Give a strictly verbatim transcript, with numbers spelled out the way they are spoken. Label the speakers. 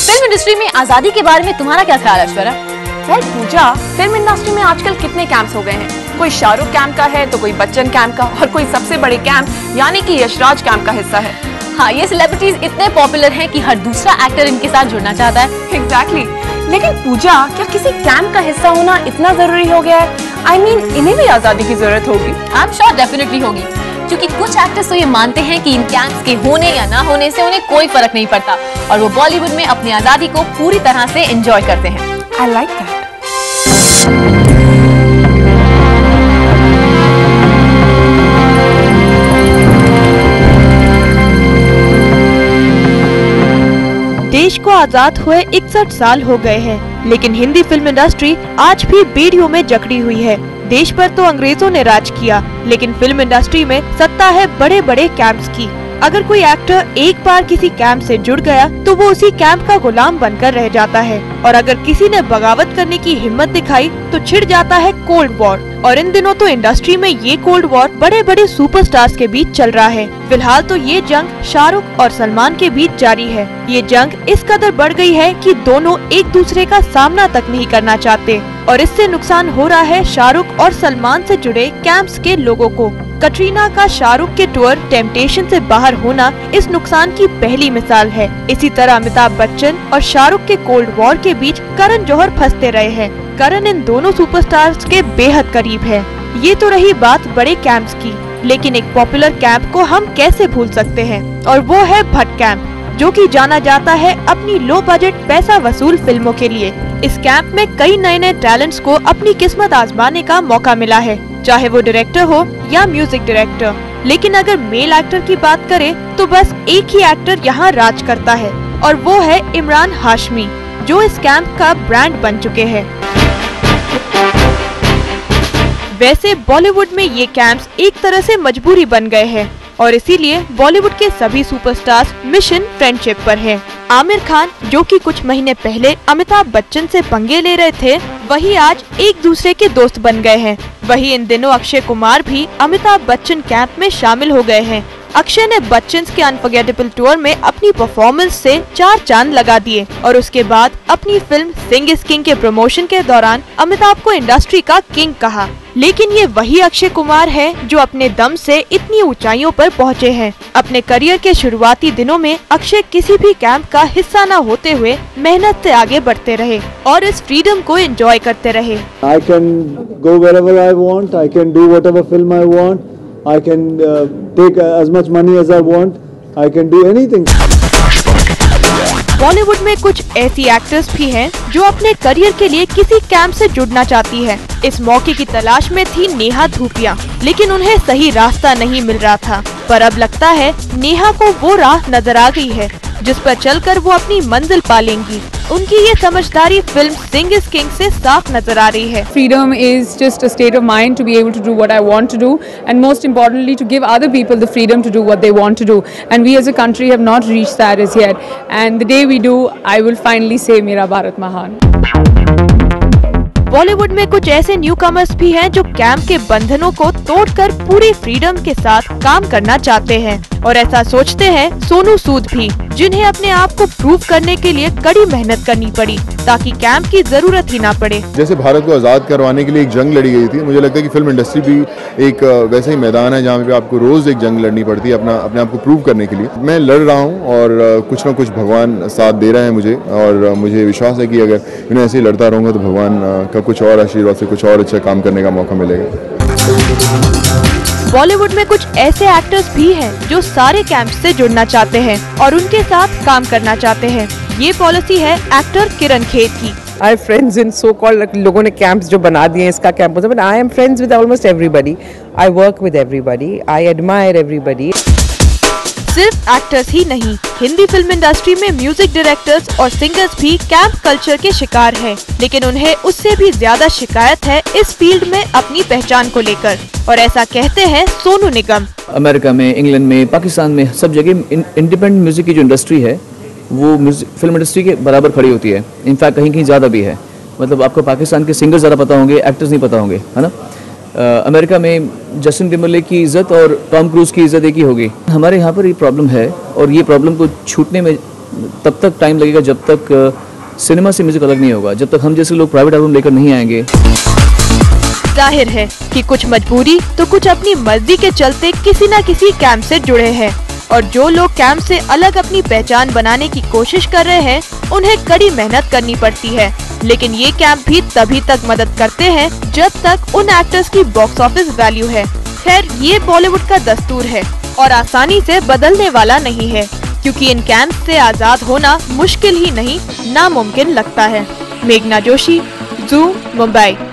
Speaker 1: Film industry में आजादी के बारे में तुम्हारा क्या ख्याल है Aishwarya?
Speaker 2: Well Pooja, film industry में आजकल कितने कैंप्स हो गए हैं। कोई शाहरुख कैंप का है तो कोई बच्चन कैंप का, और कोई सबसे बड़े कैंप यानी कि यशराज कैंप का हिस्सा है।
Speaker 1: हाँ, ये सेलिब्रिटीज इतने पॉपुलर हैं कि हर दूसरा एक्टर इनके साथ जुड़ना चाहता है।
Speaker 2: Exactly exactly. लेकिन पूजा, क्या किसी कैंप का हिस्सा होना इतना जरूरी हो गया है? आई I मीन mean, इन्हें भी आजादी की जरूरत होगी।
Speaker 1: आई एम श्योर डेफिनेटली होगी, क्योंकि कुछ एक्टर्स तो ये मानते हैं कि इन कैंप्स के होने या ना होने से उन्हें कोई फर्क नहीं पड़ता और वो बॉलीवुड में अपनी आजादी को पूरी तरह से एंजॉय करते हैं।
Speaker 2: I like that.
Speaker 3: देश को आजाद हुए इकसठ साल हो गए हैं, लेकिन हिंदी फिल्म इंडस्ट्री आज भी बेड़ियों में जकड़ी हुई है। देश पर तो अंग्रेजों ने राज किया, लेकिन फिल्म इंडस्ट्री में सत्ता है बड़े बड़े कैंप्स की। अगर कोई एक्टर एक बार किसी कैंप से जुड़ गया तो वो उसी कैंप का गुलाम बनकर रह जाता है, और अगर किसी ने बगावत करने की हिम्मत दिखाई तो छिड़ जाता है कोल्ड वॉर। और इन दिनों तो इंडस्ट्री में ये कोल्ड वॉर बड़े बड़े सुपरस्टार्स के बीच चल रहा है। फिलहाल तो ये जंग शाहरुख और सलमान के बीच जारी है। ये जंग इस कदर बढ़ गई है कि दोनों एक दूसरे का सामना तक नहीं करना चाहते, और इससे नुकसान हो रहा है शाहरुख और सलमान से जुड़े कैंप्स के लोगों को। कटरीना का शाहरुख के टूर टेम्पटेशन से बाहर होना इस नुकसान की पहली मिसाल है। इसी तरह अमिताभ बच्चन और शाहरुख के कोल्ड वॉर के बीच करण जौहर फंसते रहे हैं। करण इन दोनों सुपरस्टार्स के बेहद करीब है। ये तो रही बात बड़े कैंप्स की, लेकिन एक पॉपुलर कैंप को हम कैसे भूल सकते हैं, और वो है भट्ट कैंप, जो कि जाना जाता है अपनी लो बजट पैसा वसूल फिल्मों के लिए। इस कैंप में कई नए नए टैलेंट्स को अपनी किस्मत आजमाने का मौका मिला है, चाहे वो डायरेक्टर हो या म्यूजिक डायरेक्टर। लेकिन अगर मेल एक्टर की बात करें तो बस एक ही एक्टर यहाँ राज करता है, और वो है इमरान हाशमी, जो इस कैंप का ब्रांड बन चुके हैं। वैसे बॉलीवुड में ये कैंप्स एक तरह से मजबूरी बन गए हैं, और इसीलिए बॉलीवुड के सभी सुपरस्टार्स मिशन फ्रेंडशिप पर हैं। आमिर खान, जो कि कुछ महीने पहले अमिताभ बच्चन से पंगे ले रहे थे, वही आज एक दूसरे के दोस्त बन गए हैं। वही इन दिनों अक्षय कुमार भी अमिताभ बच्चन कैंप में शामिल हो गए हैं। अक्षय ने बच्चन के अनफॉरगेटेबल टूर में अपनी परफॉर्मेंस से चार चांद लगा दिए, और उसके बाद अपनी फिल्म सिंग इज किंग के प्रमोशन के दौरान अमिताभ को इंडस्ट्री का किंग कहा। लेकिन ये वही अक्षय कुमार है जो अपने दम से इतनी ऊंचाइयों पर पहुंचे हैं। अपने करियर के शुरुआती दिनों में अक्षय किसी भी कैंप का हिस्सा न होते हुए मेहनत से आगे बढ़ते रहे और इस फ्रीडम को एंजॉय करते रहे।
Speaker 4: I can go wherever I want, I can do whatever film I want, I can uh, take as much money as I want, I can do anything.
Speaker 3: Bollywood में कुछ ऐसी एक्ट्रेस भी हैं जो अपने करियर के लिए किसी कैंप से जुड़ना चाहती है। इस मौके की तलाश में थी नेहा धूपिया, लेकिन उन्हें सही रास्ता नहीं मिल रहा था। पर अब लगता है नेहा को वो राह नजर आ गई है जिस पर चलकर वो अपनी मंजिल पालेंगी। उनकी ये समझदारी फिल्म सिंग इज किंग से साफ नजर आ रही है।
Speaker 5: Freedom is just a state of mind to be able to do what I want to do, and most importantly to give other people the freedom to do what they want to do. And we as a country have not reached that as yet. And the day we do, I will finally say Mera Bharat Mahan.
Speaker 3: Bollywood में कुछ ऐसे new commerce भी हैं जो camp के बंधनों को तोड़कर पूरी फ्रीडम के साथ काम करना चाहते हैं, और ऐसा सोचते हैं सोनू सूद भी, जिन्हें अपने आप को प्रूव करने के लिए कड़ी मेहनत करनी पड़ी ताकि कैंप की जरूरत ही ना पड़े।
Speaker 6: जैसे भारत को आज़ाद करवाने के लिए एक जंग लड़ी गई थी, मुझे लगता है कि फिल्म इंडस्ट्री भी एक वैसा ही मैदान है जहाँ पे आपको रोज एक जंग लड़नी पड़ती है अपना अपने आप को प्रूव करने के लिए। मैं लड़ रहा हूँ और कुछ ना कुछ भगवान साथ दे रहे हैं मुझे, और मुझे विश्वास है कि अगर मैं ऐसे ही लड़ता रहूँगा तो भगवान का कुछ और आशीर्वाद से कुछ और अच्छा काम करने का मौका मिलेगा।
Speaker 3: बॉलीवुड में कुछ ऐसे एक्टर्स भी हैं जो सारे कैंप से जुड़ना चाहते हैं और उनके साथ काम करना चाहते हैं। ये पॉलिसी है एक्टर किरण खेर की।
Speaker 7: आई फ्रेंड्स इन सो कॉल्ड, लोगों ने कैंप्स जो बना दिए हैं, इसका कैंप होता है, but I am friends with almost everybody. I work with everybody, I admire everybody.
Speaker 3: सिर्फ एक्टर्स ही नहीं, हिंदी फिल्म इंडस्ट्री में म्यूजिक डायरेक्टर्स और सिंगर्स भी कैंप कल्चर के शिकार हैं, लेकिन उन्हें उससे भी ज्यादा शिकायत है इस फील्ड में अपनी पहचान को लेकर, और ऐसा कहते हैं सोनू निगम।
Speaker 8: अमेरिका में, इंग्लैंड में, पाकिस्तान में, सब जगह इंडिपेंडेंट म्यूजिक की जो इंडस्ट्री है वो फिल्म इंडस्ट्री के बराबर खड़ी होती है। इनफैक्ट कहीं कहीं ज़्यादा भी है। मतलब आपको पाकिस्तान के सिंगर्स ज़्यादा पता होंगे, एक्टर्स नहीं पता होंगे, है ना। अमेरिका में जस्टिन टिम्बरलेक की इज़्ज़त और टॉम क्रूज की इज़्ज़त एक ही होगी। हमारे यहाँ पर ये प्रॉब्लम है, और ये प्रॉब्लम को छूटने में तब तक टाइम लगेगा जब तक सिनेमा से म्यूजिक अलग नहीं होगा, जब तक हम जैसे लोग प्राइवेट एल्बम लेकर नहीं आएंगे।
Speaker 3: जाहिर है कि कुछ मजबूरी तो कुछ अपनी मर्जी के चलते किसी न किसी कैंप से जुड़े हैं, और जो लोग कैंप से अलग अपनी पहचान बनाने की कोशिश कर रहे हैं उन्हें कड़ी मेहनत करनी पड़ती है। लेकिन ये कैंप भी तभी तक मदद करते हैं जब तक उन एक्टर्स की बॉक्स ऑफिस वैल्यू है। खैर, ये बॉलीवुड का दस्तूर है और आसानी से बदलने वाला नहीं है, क्योंकि इन कैंप से आजाद होना मुश्किल ही नहीं नामुमकिन लगता है। मेघना जोशी, ज़ू, मुंबई।